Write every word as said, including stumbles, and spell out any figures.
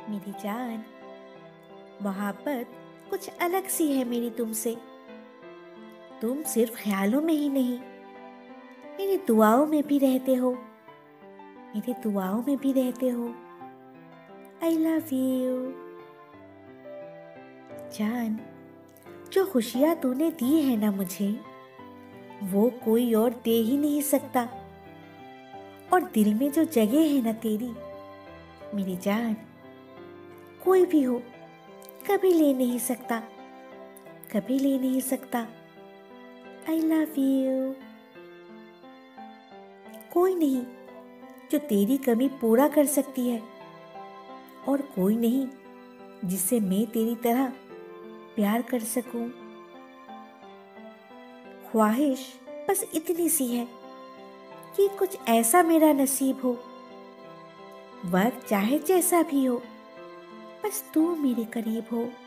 मेरी जान, मोहब्बत कुछ अलग सी है मेरी तुमसे। तुम सिर्फ ख्यालों में ही नहीं, मेरी दुआओं में भी रहते हो। मेरी दुआओं में भी रहते हो। आई लव यू जान। जो खुशियाँ तूने दी है ना मुझे, वो कोई और दे ही नहीं सकता। और दिल में जो जगह है ना तेरी, मेरी जान, कोई भी हो कभी ले नहीं सकता, कभी ले नहीं सकता। I love you. कोई नहीं जो तेरी कमी पूरा कर सकती है, और कोई नहीं जिससे मैं तेरी तरह प्यार कर सकूं। ख्वाहिश बस इतनी सी है कि कुछ ऐसा मेरा नसीब हो। वक्त चाहे जैसा भी हो, बस तू मेरे करीब हो।